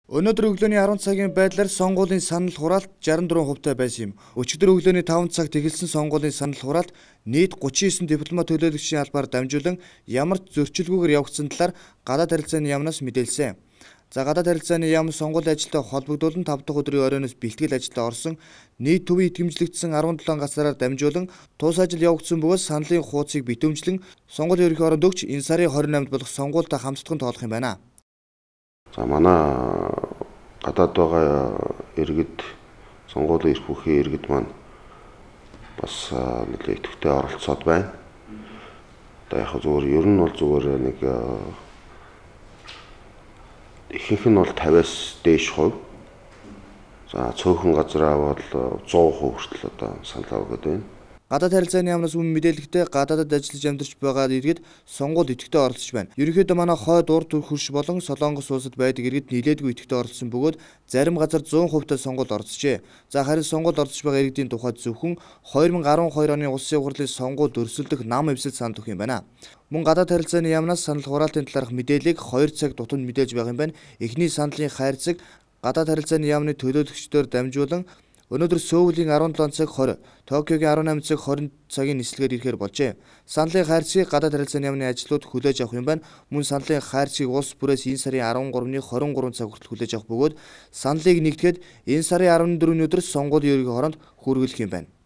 Өнөөдөр өглөөний 10 цагийн байдлаар сонгуулийн санал хураалт 64% байсан юм. Өчигдөр өглөөний 5 цагт эхэлсэн сонгуулийн санал хураалт нийт 39 дипломат төлөөлөгчийн албаар дамжуулан ямар ч зөрчилгүйгээр явагдсан талаар гадаад харилцааны яамнаас мэдээлсэн. За гадаад харилцааны яам сонгуулийн ажилтай холбогдуулан 5 дахь өдрийн оройноос бэлтгэл ажилдаа орсон нийт төвийн итгэмжлэгдсэн 17 газраар дамжуулан туус ажил явагдсан бөгөөд саналын хуудсыг битүүмжлэн сонгуулийн ерөнхий оронд өгч энэ сарын 28-нд болох сонгуультай хамтдаган тоолох юм байна. За манай гадаад байгаа иргэд сонгуулийн эрх бүхий иргэд маань бас нэлээд идэвхтэй оролцоод байна. Одоо яг зөвөр ер нь бол зөвөр нэг ихэнх нь бол 50-аас дээш хувь. За цөөхөн газраа бол 100% хүртэл одоо санал өгöd байна. Гадаад харилцааны яамнаас өмнө мэдээлэлтэй гадаадд ажиллаж амьдарч байгаа иргэд сонгуульд идэвхтэй оролцож байна. Ерөнхийдөө манай хойд урд хөрш болон Солонгос улсад байдаг иргэд нилээдгүй идэвхтэй оролцсон бөгөөд зарим газар 100% сонгуульд оролцжээ. За харин сонгуульд оролцож байгаа иргэдийн тухайд зөвхөн 2012 оны улсын хурлын сонгуульд өрсөлдөх нам эвсэл санал өгөх юм байна. Мөн гадаад харилцааны яамнаас санал хураалтын талаарх мэдээллийг 2 цаг тутамд мэдээж байгаа юм байна. Эхний саналын хайрцаг гадаад харилцааны яамны төлөөлөгчдөөр дамжуулан өнөөдөр Сөүлийн 17 цаг 20, Токиогийн 18 цаг 20 цагийн нислэгээр ирэхээр болжээ. Саналын хайрцгийг гадаад харилцааны яамны ажлууд хүлээж авах юм байна. Мөн саналын хайрцгийг улс бүрээс энэ сарын 13-ны 23 цаг хүртэл хүлээж авах бөгөөд саналыг нэгтгэхэд энэ сарын 14-ний өдөр сонгуулийн ерөнхий оронд хүргэх юм байна.